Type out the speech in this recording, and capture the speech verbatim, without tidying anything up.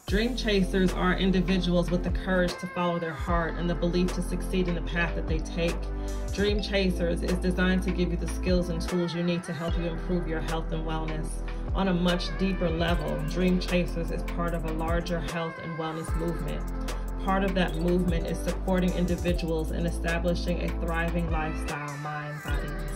Dream chasers are individuals with the courage to follow their heart and the belief to succeed in the path that they take. Dream Chasers is designed to give you the skills and tools you need to help you improve your health and wellness. On a much deeper level, Dream Chasers is part of a larger health and wellness movement. Part of that movement is supporting individuals in establishing a thriving lifestyle, mind, body,